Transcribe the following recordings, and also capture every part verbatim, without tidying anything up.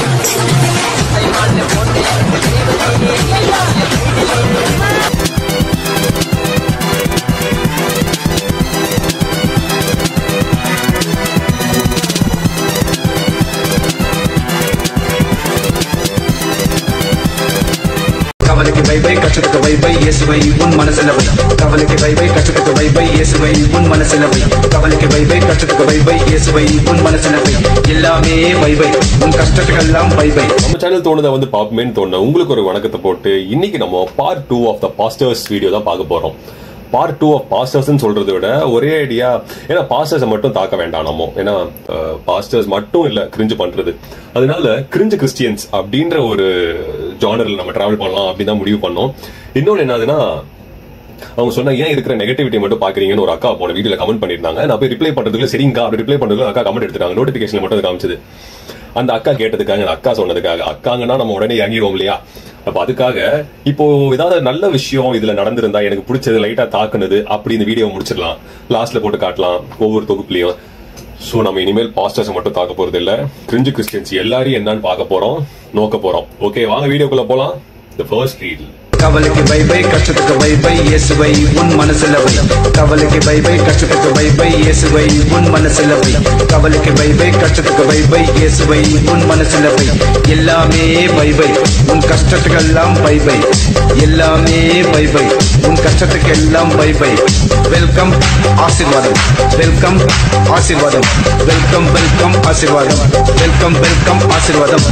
கவலைக்கு bye bye கஷ்டத்துக்கு bye bye இயேசுவை உன் மனசுல வை. கவலைக்கு பை பை கஷ்டத்துக்கு பை பை இயேசுவை உன் மனசுல வை. கவலைக்கு பை பை கஷ்டத்துக்கு பை பை இயேசுவை உன் மனசுல வை. எல்லாமே பை பை, உன் கஷ்டத்துக்கெல்லாம் பை பை. நம்ம சேனல் தோணுதை வந்து பாப்பமேன்னு தோணுன உங்களுக்கு ஒரு வணக்கத்தை போட்டு இன்னைக்கு நம்ம part two of the pastors video தான் பார்க்க போறோம். பார்ட் டூ ஆஃப் பாஸ்டர்ஸ் சொல்றதை விட ஒரே ஐடியா, ஏன்னா பாஸ்டர்ஸை மட்டும் தாக்க வேண்டாம் நம்ம, ஏன்னா பாஸ்டர்ஸ் மட்டும் இல்ல கிரிஞ்சு பண்றது, அதனால கிரிஞ்சு கிறிஸ்டியன்ஸ் அப்படின்ற ஒரு ஜானர்ல நம்ம டிராவல் பண்ணலாம் அப்படின்னு தான் முடிவு பண்ணோம். இன்னொன்னு என்னதுன்னா, அவங்க சொன்னா ஏன் இருக்கிற நெகட்டிவிட்டி மட்டும் பாக்குறீங்கன்னு ஒரு அக்கா போன வீடியோல கமெண்ட் பண்ணிருந்தாங்க. நான் போய் ரிப்ளை பண்றதுக்குள்ள சரிங்கக்கா அப்படி ரிப்ளை பண்றதுக்கு அக்கா கமெண்ட் எடுத்துட்டாங்க, நோட்டிபிகேஷன் மட்டும் காமிச்சது. அந்த அக்கா கேட்டதுக்காக, அக்கா சொன்னதுக்காக, அக்காங்கன்னா நம்ம உடனே இறங்கிடுவோம் இல்லையா? அப்ப அதுக்காக இப்போ ஏதாவது நல்ல விஷயம் இதுல நடந்திருந்தா எனக்கு பிடிச்சது லைட்டா தாக்குனது அப்படி இந்த வீடியோ முடிச்சிடலாம், லாஸ்ட்ல போட்டு காட்டலாம் ஒவ்வொரு தொகுப்புலயும். சோ நம்ம இனிமேல் பாஸ்டர்ஸ் மட்டும் தாக்க போறது இல்ல, கிரிஞ்சு கிறிஸ்டியன்ஸ் எல்லாரையும் என்னன்னு பார்க்க போறோம், நோக்க போறோம். ஓகே, வாங்க வீடியோக்குள்ள போலாம். The first reel. கவலைக்கு பை பை கஷ்டத்துக்கு பை பை இயேசுவை உன் மனசுல வை. கவலைக்கு பை பை கஷ்டத்துக்கு பை பை இயேசுவை உன் மனசுல வை. கவலைக்கு பை பை கஷ்டத்துக்கு பை பை இயேசுவை உன் மனசுல வை. எல்லாமே பை பை, உன் கஷ்டத்துக்கெல்லாம் பை பை. எல்லாமே பை பை, உன் கஷ்டத்துக்கெல்லாம் பை பை. வெல்கம் ஆசீர்வாதம், வெல்கம் ஆசீர்வாதம், வெல்கம் வெல்கம் ஆசீர்வாதம், வெல்கம் வெல்கம் ஆசீர்வாதம்.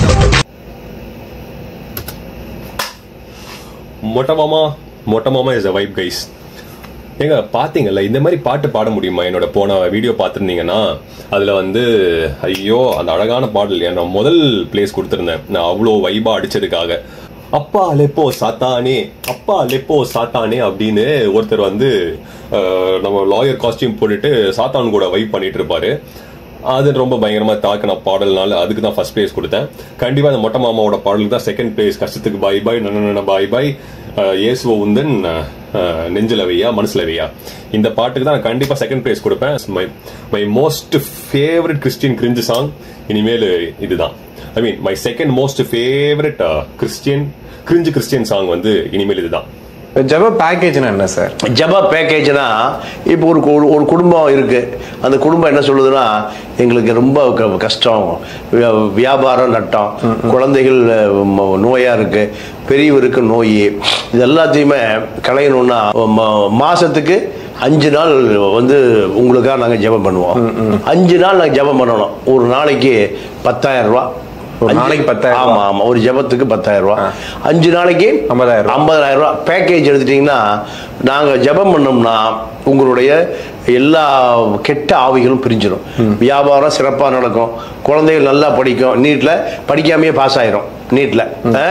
மொட்டை மாமா மொட்டை மாமா இஸ் அ வைப் கைஸ். ஏங்க பாத்தீங்கல்ல, இந்த மாதிரி பாட்டு பாட முடியுமா? என்னோட போன வீடியோ பார்த்துருந்தீங்கன்னா அதுல வந்து ஐயோ அந்த அழகான பாடல் நான் முதல் பிளேஸ் கொடுத்துருந்தேன், நான் அவ்வளோ வைபா அடிச்சதுக்காக. அப்பா லெப்போ சாத்தானே, அப்பா லெப்போ சாத்தானே அப்படின்னு ஒருத்தர் வந்து நம்ம லாயர் காஸ்டியூம் போட்டுட்டு சாத்தான் கூட வைப் பண்ணிட்டு இருப்பாரு. அது ரொம்ப பயங்கரமா தாக்கின பாடல்னால அதுக்கு தான் ஃபர்ஸ்ட் பிளேஸ் கொடுத்தேன். கண்டிப்பா அந்த மொட்டை மாமாவோட பாடலுக்கு தான் செகண்ட் பிளேஸ். கஷ்டத்துக்கு பாய் பாய், நன பாய் பாய், இயேசுவ உந்தன் நெஞ்சில வையா மனசுல வையா, இந்த பாட்டுக்கு தான் நான் கண்டிப்பா செகண்ட் பிளேஸ் கொடுப்பேன். My my most favourite Christian cringe song இனிமேல் இதுதான். I mean my second most favourite Christian cringe Christian song வந்து இனிமேல் இதுதான். ஜப பேக்கேஜ்னா என்ன சார்? ஜப பேக்கேஜ்னா இப்போ ஒரு ஒரு குடும்பம் இருக்கு, அந்த குடும்பம் என்ன சொல்லுதுன்னா எங்களுக்கு ரொம்ப கஷ்டம், வியாபாரம் நட்டம், குழந்தைகள் நோயா இருக்கு, பெரியவருக்கு நோய், இது எல்லாத்தையுமே களையணும்னா மாசத்துக்கு அஞ்சு நாள் வந்து உங்களுக்காக நாங்கள் ஜபம் பண்ணுவோம். அஞ்சு நாள் நாங்கள் ஜபம் பண்ணணும். ஒரு நாளைக்கு பத்தாயிரம் ரூபா. நாளைக்கு பத்தாயிரம். ஆமா ஆமா, ஒரு ஜபத்துக்கு பத்தாயிரம் ரூபாய். அஞ்சு நாளைக்கு ஐம்பதாயிரம் ஐம்பதாயிரம் ரூபாய் பேக்கேஜ் எடுத்துட்டீங்கன்னா நாங்க ஜபம் பண்ணோம்னா உங்களுடைய எல்லா கெட்ட ஆவிகளும் பிரிஞ்சிடும். வியாபாரம் சிறப்பா நடக்கும், குழந்தைகள் நல்லா படிக்கும், நீட்ல படிக்காமையே பாஸ் ஆயிரும். நீட்ல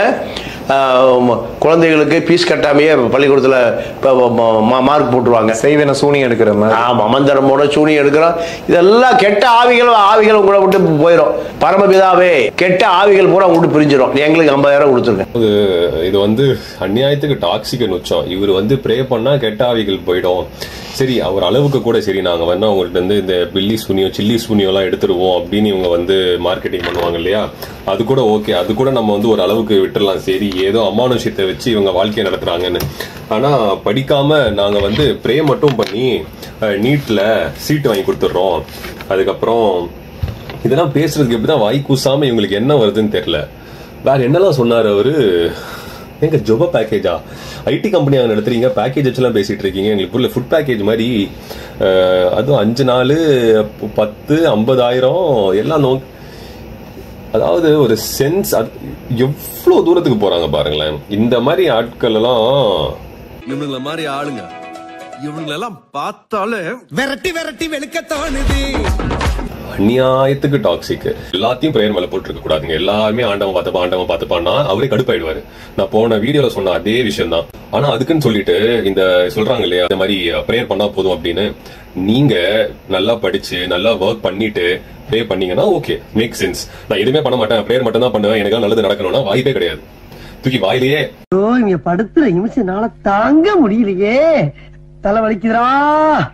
குழந்தைகளுக்கு ஃபீஸ் கட்டாமையே பள்ளிக்கூடத்தில் மார்க் போட்டுருவாங்க. செய்வன சூனியம் எடுக்கிற மாதிரி. ஆமா, மந்திரமோட சூனியம் எடுக்கிறோம். இதெல்லாம் கெட்ட ஆவிகள் ஆவிகள் உங்களை விட்டு போயிடும். பரமபிதாவே கெட்ட ஆவிகள் பூரா விட்டு பிரிஞ்சிடும். எங்களுக்கு ஐம்பதாயிரம் கொடுத்துருக்கேன். இது வந்து அநியாயத்துக்கு டாக்ஸிக் உச்சம். இவர் வந்து ப்ரே பண்ணா கெட்ட ஆவிகள் போயிடும். சரி, அவர் அளவுக்கு கூட சரி, நாங்க வந்து அவங்கள்ட்ட இருந்து இந்த பில்லி சூனியம் சில்லி சூனியம் எல்லாம் எடுத்துருவோம் அப்படின்னு இவங்க வந்து மார்க்கெட்டிங் பண்ணுவாங்க இல்லையா, அது கூட ஓகே, அது கூட நம்ம வந்து ஒரு அளவுக்கு விட்டுறலாம். சரி, ஏதோ அமானுஷத்தை வச்சு இவங்க வாழ்க்கையை நடத்துறாங்கன்னு. ஆனா படிக்காம நாங்க வந்து ப்ரே மட்டும் பண்ணி நீட்ல சீட்டு வாங்கி கொடுத்துடுறோம். அதுக்கப்புறம் இதெல்லாம் பேசுறதுக்கு எப்படிதான் வாய் கூசாம இவங்களுக்கு என்ன வருதுன்னு தெரியல. வேற என்னெல்லாம் சொன்னாரு அவரு? எங்க ஜொப பேக்கேஜா? ஐடி கம்பெனி அவங்க நடத்துறீங்க, பேக்கேஜ் வச்சுலாம் பேசிட்டு இருக்கீங்க. எங்களுக்கு ஃபுட் பேக்கேஜ் மாதிரி, அதுவும் அஞ்சு நாலு பத்து ஐம்பதாயிரம் எல்லாம் நோ. அதாவது ஒரு சென்ஸ், எவ்வளவு தூரத்துக்கு போறாங்க பாருங்களேன். இந்த மாதிரி ஆட்கள் எல்லாம், இவனுங்கள மாதிரி ஆளுங்க, இவனுங்களெல்லாம் பார்த்தாலே விரட்டி விரட்டி வெளுக்க தோணுது. அநியாயத்துக்கு டாக்ஸிக். எல்லாத்தையும் பிரேயர் மேல போட்டு இருக்க கூடாதுங்க. எல்லாருமே ஆண்டவன் பார்த்துப்பா ஆண்டவன் பார்த்துப்பான்னா அவரே கடுப்பாயிடுவாரு. நான் போன வீடியோல சொன்ன அதே விஷயம் தான். ஆனா அதுக்குன்னு சொல்லிட்டு இந்த சொல்றாங்க இல்லையா, இந்த மாதிரி பிரேயர் பண்ணா போதும் அப்படின்னு. நீங்க நல்லா படிச்சு நல்லா ஒர்க் பண்ணிட்டு ப்ரே பண்ணீங்கன்னா ஓகே, மேக் சென்ஸ். நான் எதுவுமே பண்ண மாட்டேன், பிரேயர் மட்டும் தான் பண்ணுவேன், எனக்கு நல்லது நடக்கணும்னா வாய்ப்பே கிடையாது. தூக்கி வாயிலேயே இங்க படுத்துற நிமிஷம் நாள தாங்க முடியலையே, தலை வலிக்குதுரா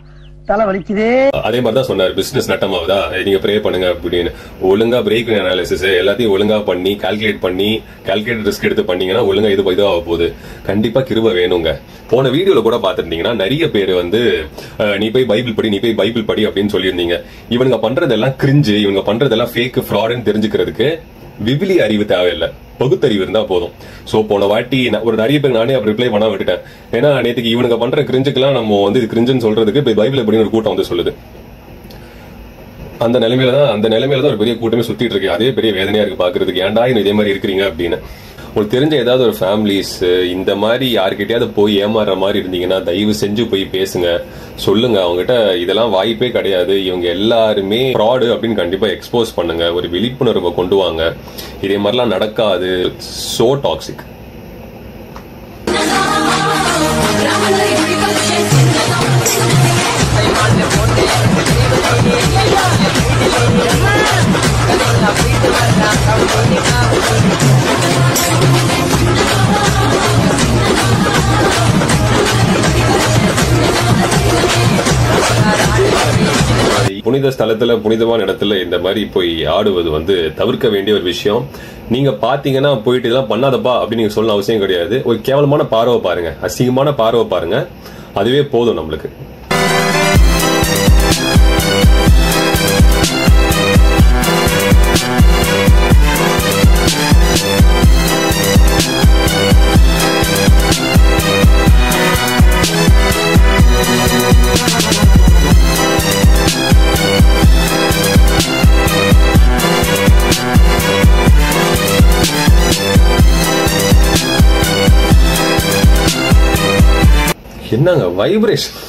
தலை வலிக்குதே. அதே மாதிரிதான் சொன்னார், பிசினஸ் நட்டமாவதா நீங்க ப்ரே பண்ணுங்க அப்படின்னு. ஒழுங்கா பிரேக் அனாலிசிஸ் எல்லாத்தையும் ஒழுங்கா பண்ணி கால்குலேட் பண்ணி கால்குலேட் ரிஸ்க் எடுத்து பண்ணீங்கன்னா ஒழுங்கா இது இதாக போகுது. கண்டிப்பா கிருபை வேணுங்க. போன வீடியோல கூட பாத்துருந்தீங்கன்னா நிறைய பேர் வந்து நீ போய் பைபிள் படி நீ போய் பைபிள் படி அப்படின்னு சொல்லியிருந்தீங்க. இவங்க பண்றதெல்லாம் கிரிஞ்சு, இவங்க பண்றதெல்லாம் ஃபேக் ஃப்ராடுன்னு தெரிஞ்சுக்கிறதுக்கு விவிலி அறிவு தேவையில்லை, பகுத்தறிவு இருந்தா போதும். சோ போன வாட்டி ஒரு நிறைய பேர் நானே அப்படி ரிப்ளை பண்ண விட்டுட்டேன். ஏன்னா நேற்றுக்கு இவனுங்க பண்ற கிரிஞ்சுக்கெல்லாம் நம்ம வந்து இது கிரிஞ்சுன்னு சொல்றதுக்கு போய் பைபிள் எப்படின்னு ஒரு கூட்டம் வந்து சொல்லுது. அந்த நிலைமையில தான் அந்த நிலைமையில தான் ஒரு பெரிய கூட்டமே சுத்திட்டு இருக்கு. அதே பெரிய வேதனையா இருக்கு பாக்குறதுக்கு, ஏன்டா இதே மாதிரி இருக்கிறீங்க அப்படின்னு. உங்களுக்கு தெரிஞ்ச ஏதாவது ஒரு ஃபேமிலிஸ் இந்த மாதிரி யாருக்கிட்டையாவது போய் ஏமாறுற மாதிரி இருந்தீங்கன்னா தயவு செஞ்சு போய் பேசுங்க, சொல்லுங்க அவங்ககிட்ட இதெல்லாம் வாய்ப்பே கிடையாது, இவங்க எல்லாருமே ஃப்ராடு அப்படின்னு கண்டிப்பா எக்ஸ்போஸ் பண்ணுங்க, ஒரு விழிப்புணர்வை கொண்டு வாங்க. இதே மாதிரிலாம் நடக்காது. So toxic. புனித ஸ்தலத்துல புனிதமான இடத்துல இந்த மாதிரி போய் ஆடுவது வந்து தவிர்க்க வேண்டிய ஒரு விஷயம். நீங்க பாத்தீங்கன்னா போயிட்டு இதெல்லாம் பண்ணாதப்பா அப்படின்னு நீங்க சொல்ல அவசியம் கிடையாது. ஒரு கேவலமான பார்வை பாருங்க, அசிங்கமான பார்வை பாருங்க, அதுவே போதும் நம்மளுக்கு. என்னங்க வைப்ரேஷன்,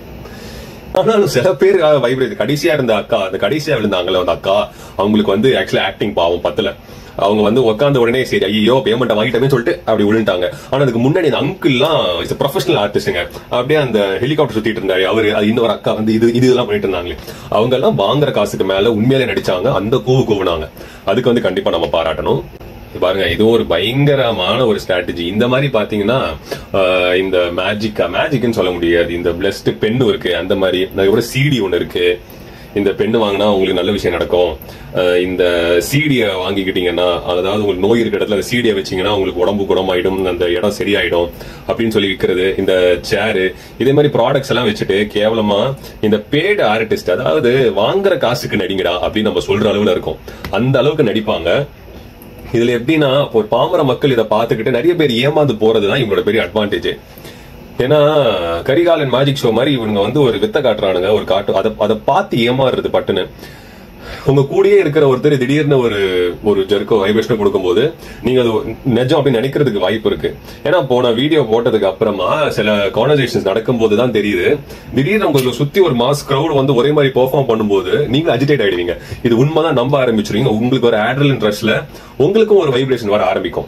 ஆனாலும் சில பேர் வைப்ரேஷன். கடைசியா இருந்த அக்கா, அந்த கடைசியா விழுந்தாங்களே அந்த அக்கா, அவங்களுக்கு வந்து ஆக்சுவலா ஆக்டிங் பாவம் பத்தல. அவங்க வந்து உட்கார்ந்த உடனே சரி ஐயோ பேமெண்ட் வாங்கிட்டமே சொல்லிட்டு அப்படி விழுந்துட்டாங்க. ஆனா அதுக்கு முன்னாடி அந்த அங்கிள்லாம் இஸ் ப்ரொஃபஷனல் ஆர்டிஸ்டுங்க. அப்படியே அந்த ஹெலிகாப்டர் சுத்திட்டு இருந்தாரு அவரு. அது இன்னொரு அக்கா வந்து இது இது இதெல்லாம் பண்ணிட்டு இருந்தாங்களே, அவங்க எல்லாம் வாங்குற காசுக்கு மேல உண்மையிலே நடிச்சாங்க. அந்த கூவு கூவுனாங்க. அதுக்கு வந்து கண்டிப்பா நம்ம பாராட்டணும். பாருங்க, இது ஒரு பயங்கரமான ஒரு ஸ்ட்ராட்டஜி. இந்த மாதிரி பாத்தீங்கன்னா இந்த மேஜிக்கா மேஜிக்னு சொல்ல முடியாது, இந்த பிளஸ்ட் பென்னு இருக்கு, அந்த மாதிரி அதுக்கப்புறம் சிடி ஒண்ணு இருக்கு. இந்த பெண்ணு வாங்கினா உங்களுக்கு நல்ல விஷயம் நடக்கும். இந்த சீடியை வாங்கிக்கிட்டீங்கன்னா, அதாவது உங்களுக்கு நோய் இருக்கிற இடத்துல அந்த சீடியை வச்சீங்கன்னா உங்களுக்கு உடம்பு குணமாயிடும், அந்த இடம் சரியாயிடும் அப்படின்னு சொல்லி விற்கிறது. இந்த சேரு இதே மாதிரி ப்ராடக்ட்ஸ் எல்லாம் வச்சுட்டு கேவலமா இந்த பேடு ஆர்டிஸ்ட், அதாவது வாங்குற காசுக்கு நடிங்கடா அப்படின்னு நம்ம சொல்ற அளவுல இருக்கும். அந்த அளவுக்கு நடிப்பாங்க. இதுல எப்படின்னா ஒரு பாமர மக்கள் இதை பார்த்துக்கிட்டு நிறைய பேர் ஏமாந்து போறதுதான் இவங்களோட பெரிய அட்வான்டேஜ். ஏன்னா கரிகாலன் மேஜிக் ஷோ மாதிரி இவங்க வந்து ஒரு வித்த காட்டுறானுங்க, ஒரு காட்டு அதை அதை பார்த்து ஏமாறுறது பட்டுன்னு. உங்க கூடயே இருக்கிற ஒருத்தர் திடீர்னு ஒரு ஒரு ஜெர்க்கோ வைப்ரேஷன் கொடுக்கும்போது நீங்க அது நிஜம் அப்படின்னு நினைக்கிறதுக்கு வாய்ப்பு இருக்கு. ஏன்னா போன வீடியோ போட்டதுக்கு அப்புறமா சில கான்வர்சேஷன்ஸ் நடக்கும் போதுதான் தெரியுது, திடீர்னு உங்களுக்கு சுத்தி ஒரு மாஸ் கிரௌட் வந்து ஒரே மாதிரி பெர்ஃபார்ம் பண்ணும்போது நீங்க அஜிடேட் ஆயிடுவீங்க. இது உண்மைதான் நம்ப ஆரம்பிச்சிருவீங்க. உங்களுக்கு ஒரு ஆட்ரலின் ரஷ்ல உங்களுக்கும் ஒரு வைப்ரேஷன் வர ஆரம்பிக்கும்.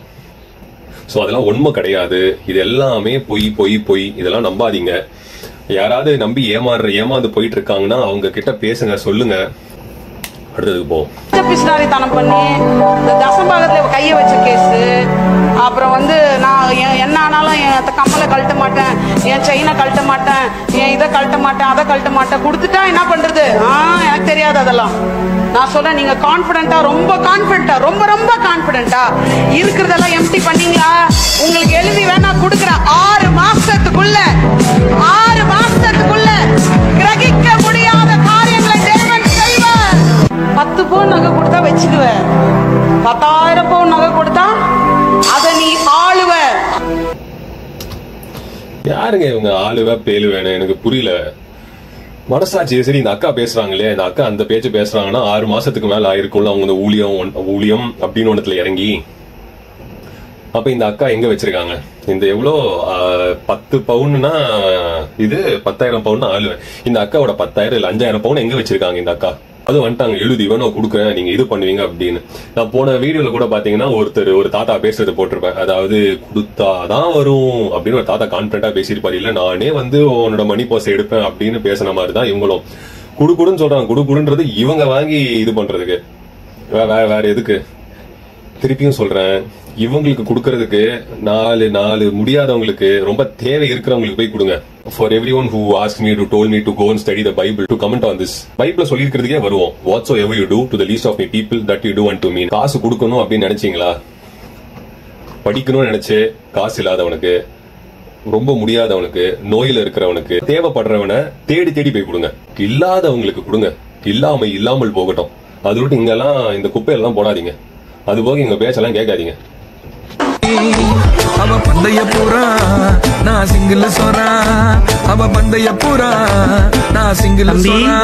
சோ அதெல்லாம் உண்மை கிடையாது. இது எல்லாமே பொய் பொய் பொய். இதெல்லாம் நம்பாதீங்க. யாராவது நம்பி ஏமாறுற ஏமாந்து போயிட்டு இருக்காங்கன்னா அவங்க கிட்ட பேசுங்க, சொல்லுங்க. அடுத்ததுக்கு போவோம். பிசினாரித்தனம் பண்ணி இந்த தசம்பாகத்துல கைய வச்ச கேஸ், அப்புறம் வந்து நான் என்ன ஆனாலும் என் கம்மலை கழட்ட மாட்டேன், என் செயினை கழட்ட மாட்டேன், என் இதை கழட்ட மாட்டேன், அதை கழட்ட மாட்டேன், கொடுத்துட்டா என்ன பண்றது? ஆஹ் எனக்கு தெரியாது அதெல்லாம். நான் சொல்றேன், நீங்க கான்பிடண்டா, ரொம்ப கான்பிடண்டா, ரொம்ப ரொம்ப கான்பிடண்டா இருக்கிறதெல்லாம் எம்டி பண்ணீங்களா? உங்களுக்கு எழுதி வேணா கொடுக்குறேன். ஆறு மாசத்துக்குள்ள ஆறு மாசத்துக்குள்ள கிரகிக்க முடியாத காரியங்களை தேவன் செய்வார். பத்து பவுன் நகை கொடுத்தா வச்சுக்குவேன், பத்தாயிரம் பவுன் நகை கொடுத்தா அதை நீ ஆளுவ. யாருங்க இவங்க ஆளுவ பேலுவேன்னு எனக்கு புரியல. மனசாட்சி சரி. இந்த அக்கா பேசுறாங்களே, இந்த அக்கா அந்த பேச்சு பேசுறாங்கன்னா ஆறு மாசத்துக்கு மேல ஆயிருக்கும்ல அவங்க இந்த ஊழியம் ஊழியம் அப்படின்னு ஒன்றத்துல இறங்கி. அப்ப இந்த அக்கா எங்க வச்சிருக்காங்க? இந்த எவ்வளோ பத்து பவுன்னா இது பத்தாயிரம் பவுன் ஆளுவேன். இந்த அக்காவோட பத்தாயிரம் இல்ல அஞ்சாயிரம் பவுன் எங்க வச்சிருக்காங்க இந்த அக்கா? அது வந்துட்டாங்க, எழுதி வேணும் கொடுக்குறேன், நீங்க இது பண்ணுவீங்க அப்படின்னு. நான் போன வீடியோல கூட பாத்தீங்கன்னா ஒருத்தர் ஒரு தாத்தா பேசுறது போட்டிருப்பேன். அதாவது கொடுத்தாதான் வரும் அப்படின்னு ஒரு தாத்தா கான்பிடண்டா பேசியிருப்பாரு. இல்ல நானே வந்து உன்னோட மணி போசை எடுப்பேன் அப்படின்னு பேசின மாதிரிதான் இவங்களும் குடு குடுன்னு சொல்றாங்க. குடு குடுன்றது இவங்க வாங்கி இது பண்றதுக்கு, வேற வேற எதுக்கு? திருப்பியும் சொல்றேன், இவங்களுக்கு கொடுக்கறதுக்கு நாலு நாலு முடியாதவங்களுக்கு, ரொம்ப தேவை இருக்கிறவங்களுக்கு போய் கொடுங்க. For everyone who asked me to told me to go and study the Bible to comment on this, பைபிள்ல சொல்லிருக்கிறதுக்கே வருவோம். Whatsoever you do to the least of me people, that you do unto me. காசு கொடுக்கணும் அப்படின்னு நினைச்சீங்களா? படிக்கணும்னு நினைச்சு காசு இல்லாதவனுக்கு, ரொம்ப முடியாதவனுக்கு, நோயில இருக்கிறவனுக்கு, தேவைப்படுறவனை தேடி தேடி போய் கொடுங்க. இல்லாதவங்களுக்கு கொடுங்க. இல்லாம இல்லாமல் போகட்டும். அது விட்டு இங்கெல்லாம் இந்த குப்பையெல்லாம் போடாதீங்க. அது போக எங்க பேச்செல்லாம் கேட்காதீங்க. அவ பந்தய பூரா நான் சிங்கிள் சோரா, அவ பந்தய பூரா நான் சிங்கிள் சோரா.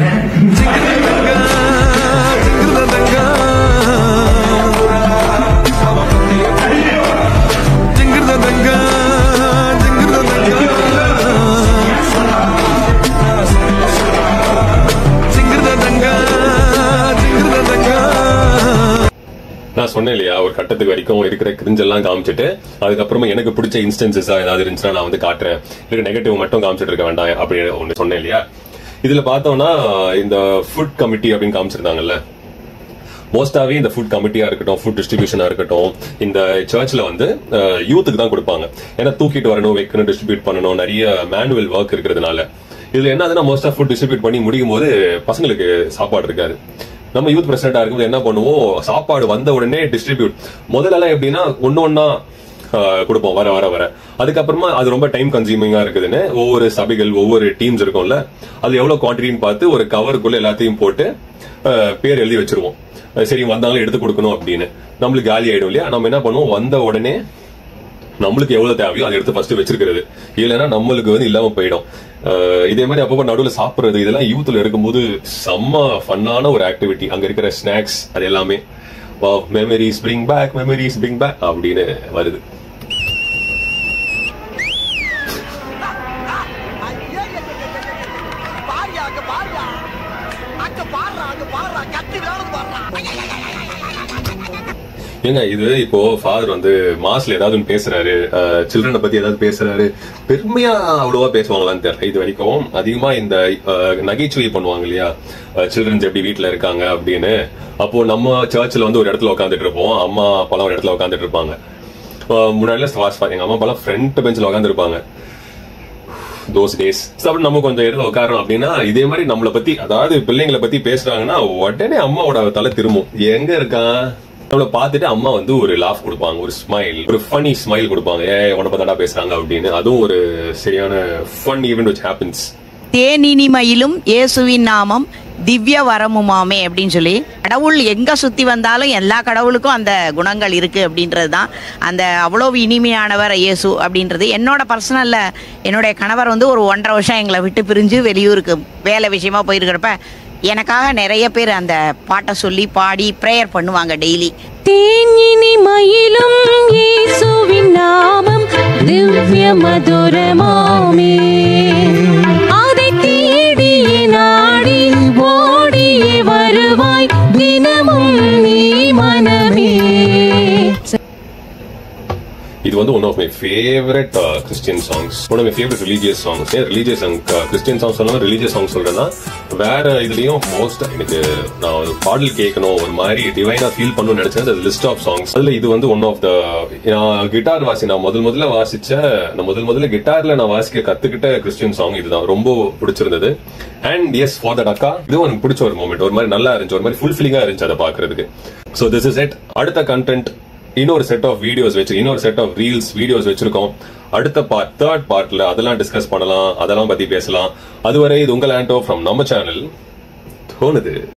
நான் சொன்னேன் இல்லையா, ஒரு கட்டத்துக்கு வரைக்கும் இருக்கிற கிரிஞ்செல்லாம் காமிச்சிட்டு அதுக்கப்புறமா எனக்கு பிடிச்ச இன்ஸ்டன்சஸா ஏதாவது இருந்துச்சுன்னா நான் வந்து காட்டுறேன், இல்லை நெகட்டிவ் மட்டும் காமிச்சிட்டு இருக்க வேண்டாம் அப்படின்னு ஒன்று சொன்னேன் இல்லையா. இதுல பார்த்தோம்னா இந்த ஃபுட் கமிட்டி அப்படின்னு காமிச்சிருந்தாங்கல்ல, மோஸ்டாவே இந்த ஃபுட் கமிட்டியா இருக்கட்டும், ஃபுட் டிஸ்ட்ரிபியூஷனா இருக்கட்டும், இந்த சர்ச்ல வந்து யூத்துக்கு தான் கொடுப்பாங்க. ஏன்னா தூக்கிட்டு வரணும், வைக்கணும், டிஸ்ட்ரிபியூட் பண்ணணும், நிறைய மேனுவல் ஒர்க் இருக்கிறதுனால. இதுல என்ன மோஸ்டா ஃபுட் டிஸ்ட்ரிபியூட் பண்ணி முடியும் போது பசங்களுக்கு சாப்பாடு இருக்காது. நம்ம யூத் பிரசிடண்டா இருக்கும்போது என்ன பண்ணுவோம், சாப்பாடு வந்த உடனே டிஸ்ட்ரிபியூட். முதல்ல எல்லாம் எப்படின்னா ஒன்னு ஒன்னா கொடுப்போம் வர வர வர. அதுக்கப்புறமா அது ரொம்ப டைம் கன்சியூமிங்கா இருக்குதுன்னு ஒவ்வொரு சபைகள், ஒவ்வொரு டீம்ஸ் இருக்கும்ல, அது எவ்வளவு குவான்டிட்டின்னு பார்த்து ஒரு கவருக்குள்ள எல்லாத்தையும் போட்டு பேர் எழுதி வச்சிருவோம். சரி வந்தாலும் எடுத்து கொடுக்கணும் அப்படின்னு. நம்மளுக்கு காலி ஆயிடும் இல்லையா. நம்ம என்ன பண்ணுவோம், வந்த உடனே நம்மளுக்கு எவ்வளவு தேவையோ அதை எடுத்து ஃபர்ஸ்ட் வச்சிருக்கிறது. இல்லைன்னா நம்மளுக்கு வந்து இல்லாம போயிடும். இதே மாதிரி அப்பப்போ நடுவில் சாப்பிடுறது, இதெல்லாம் யூத்ல இருக்கும்போது செம்ம ஃபன்னான ஒரு ஆக்டிவிட்டி. அங்க இருக்கிற ஸ்நாக்ஸ் அது எல்லாமே memories bring back, memories bring back அப்படின்னு வருது. ஏங்க இது இப்போ ஃபாதர் வந்து மாஸ்ல ஏதாவது பேசுறாரு, சில்ட்ரனை பத்தி ஏதாவது பேசுறாரு, பெருமையா அவ்வளவா பேசுவாங்களான்னு தெரியல. இது வரைக்கும் அதிகமா இந்த நகைச்சுவை பண்ணுவாங்க இல்லையா, சில்ட்ரன்ஸ் எப்படி வீட்டுல இருக்காங்க அப்படின்னு. அப்போ நம்ம சர்ச்சில் வந்து ஒரு இடத்துல உட்காந்துட்டு இருப்போம், அம்மா அப்பாலாம் ஒரு இடத்துல உட்காந்துட்டு இருப்பாங்க. முன்னாடிலாம் எங்க அம்மா அப்பாலாம் ஃப்ரண்ட் பெஞ்சில் உட்காந்து இருப்பாங்க. தோஸ் டேஸ் அப்படி நம்ம கொஞ்சம் இடத்துல உட்காரோம் அப்படின்னா இதே மாதிரி நம்மளை பத்தி, அதாவது பிள்ளைங்களை பத்தி பேசுறாங்கன்னா உடனே அம்மாவோட தலை திரும்பும், எங்க இருக்கான் நம்மள பார்த்துட்டு அம்மா வந்து ஒரு லாஃப் கொடுப்பாங்க, ஒரு ஸ்மைல், ஒரு ஃபன்னி ஸ்மைல் கொடுப்பாங்க. ஏ உன பத்தாடா பேசுறாங்க அப்படின்னு. அதுவும் ஒரு சரியான ஃபன் ஈவென்ட் which happens. தேனினிமையிலும் இயேசுவின் நாமம் திவ்ய வரமுமாமே அப்படின்னு சொல்லி, கடவுள் எங்க சுத்தி வந்தாலும் எல்லா கடவுளுக்கும் அந்த குணங்கள் இருக்கு அப்படின்றது தான் அந்த அவ்வளவு இனிமையானவர் இயேசு அப்படின்றது. என்னோட பர்சனல்ல என்னுடைய கணவர் வந்து ஒரு ஒன்றரை வருஷம் எங்களை விட்டு பிரிஞ்சு வெளியூருக்கு வேலை விஷயமா போயிருக்கிறப்ப எனக்காக நிறைய பேர் அந்த பாட்டை சொல்லி பாடி பிரேயர் பண்ணுவாங்க டெய்லி. தேனினிமையிலும் இயேசுவின் நாமம் திவ்ய மதுரமாமே, அதை தேடியே நாடி ஓடியே வருவாய் தினமும் நீ மனமே. இது வந்து one of my favourite Christian songs, one of my favourite religious songs. ஏன் ரிலீஜியஸ் கிறிஸ்டியன் சாங்ஸ் சொல்லாம ரிலீஜியஸ் சாங்ஸ் சொல்றேன்னா, வேற இதுலயும் மோஸ்ட் எனக்கு நான் ஒரு பாடல் கேட்கணும், ஒரு மாதிரி டிவைனா ஃபீல் பண்ணணும்னு நினைச்சேன் லிஸ்ட் ஆஃப் சாங்ஸ். அதுல இது வந்து ஒன் ஆஃப் த, நான் கிட்டார் வாசி நான் முதல் முதல்ல வாசிச்ச, நான் முதல் முதல்ல கிட்டார்ல நான் வாசிக்க கத்துக்கிட்ட கிறிஸ்டியன் சாங் இதுதான். ரொம்ப பிடிச்சிருந்தது. அண்ட் எஸ் ஃபார் தட் அக்கா, இதுவும் எனக்கு பிடிச்ச ஒரு மூமெண்ட். ஒரு மாதிரி நல்லா இருந்துச்சு, ஒரு மாதிரி ஃபுல்ஃபில்லிங்கா இருந்துச்சு அதை பாக்குறதுக்கு. So this is it. அடுத்த கண்டென்ட் இன்னொரு செட் ஆஃப் வீடியோஸ் வச்சு, இன்னொரு செட் ஆஃப் ரீல்ஸ் வீடியோஸ் வச்சிருக்கோம். அடுத்த பார்ட், தேர்ட் பார்ட்ல அதெல்லாம் டிஸ்கஸ் பண்ணலாம், அதெல்லாம் பத்தி பேசலாம். அதுவரை இது உங்கள் ஆண்டோ ஃப்ரம் நம்ம சேனல் தோணுது.